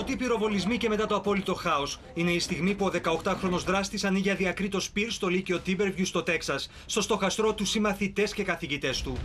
Χαοτοί πυροβολισμοί και μετά το απόλυτο χάος. Είναι η στιγμή που ο 18χρονος δράστης ανοίγει αδιακρίτως πυρ στο Λύκειο Timberview στο Τέξας, στο στοχαστρό του συμμαθητές και καθηγητές του.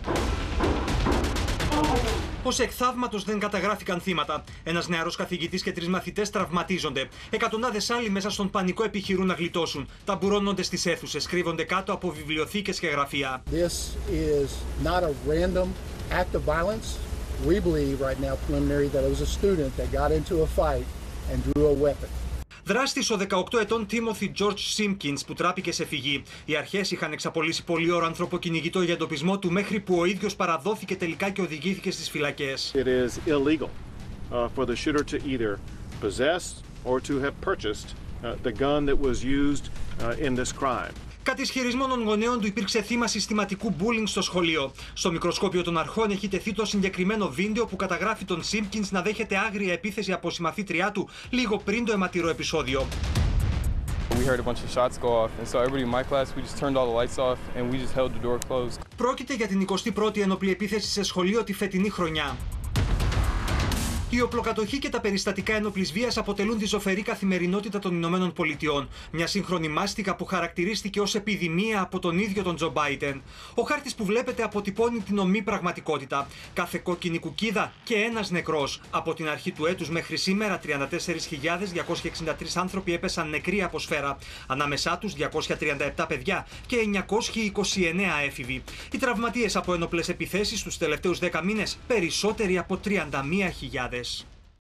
Ως εκ θαύματος δεν καταγράφηκαν θύματα. Ένας νεαρός καθηγητής και 3 μαθητές τραυματίζονται. Εκατοντάδες άλλοι μέσα στον πανικό επιχειρούν να γλιτώσουν. Ταμπουρώνονται στις αίθουσες, κρύβονται κάτω από βιβλιοθήκες και γραφεία. This is not a random act of violence. We believe right now preliminary that it was a student that got into a fight and drew a weapon. Δράστης ο 18 ετών Timothy George Simpkins που τράπηκε σε φυγή. Οι αρχές είχαν εξαπολύσει πολλή ώρα ανθρωποκυνηγητό για εντοπισμό του μέχρι που ο ίδιος παραδόθηκε τελικά και οδηγήθηκε στις φυλακές. It is illegal for the shooter to either possess or to have purchased the gun that was used in this crime. Κατ' ισχυρισμό των γονέων του υπήρξε θύμα συστηματικού bullying στο σχολείο. Στο μικροσκόπιο των αρχών έχει τεθεί το συγκεκριμένο βίντεο που καταγράφει τον Simpkins να δέχεται άγρια επίθεση από συμμαθήτριά του λίγο πριν το αιματηρό επεισόδιο. Πρόκειται για την 21η ένοπλη επίθεση σε σχολείο τη φετινή χρονιά. Η οπλοκατοχή και τα περιστατικά ένοπλης βίας αποτελούν τη ζωφερή καθημερινότητα των Ηνωμένων Πολιτειών. Μια σύγχρονη μάστιγα που χαρακτηρίστηκε ως επιδημία από τον ίδιο τον Τζο Μπάιντεν. Ο χάρτης που βλέπετε αποτυπώνει την ομή πραγματικότητα. Κάθε κόκκινη κουκίδα και ένας νεκρός. Από την αρχή του έτους μέχρι σήμερα, 34.263 άνθρωποι έπεσαν νεκροί από σφαίρα. Ανάμεσά τους 237 παιδιά και 929 έφηβοι. Οι τραυματίες από ένοπλες επιθέσεις τους τελευταίους 10 μήνες περισσότεροι από 31.000.